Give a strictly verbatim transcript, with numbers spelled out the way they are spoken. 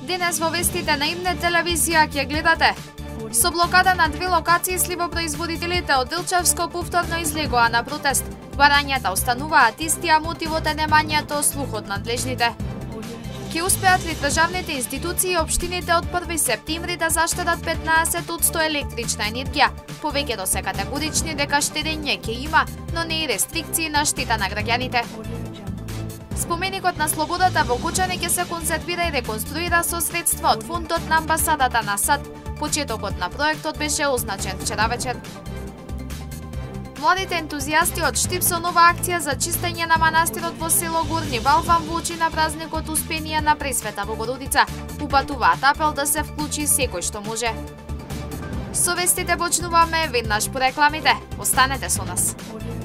Денес во вестите на Имнет телевизија ќе гледате: со блокада на две локации сливопроизводителите од Илчевско повторно излегоа на протест. Барањата остануваат исти, а мотивот е немањето слух од надлежните. Ке успеат ли државните институции и општините од први септември да заштедат петнаесет одсто електрична енергија? Повеќето се категорични дека штедење ќе има, но не и рестрикции на штета на граѓаните. Споменикот на слободата во Кочани ќе се консервира и реконструира со средства од фондот на амбасадата на САД. Почетокот на проектот беше означен вчера вечер. Младите ентузијасти од Штип со нова акција за чистење на манастирот во село Горни Валван во очи на празникот Успение на Пресвета Богородица. Упатуваат апел да се вклучи секој што може. Со вестите почнуваме веднаш по рекламите. Останете со нас.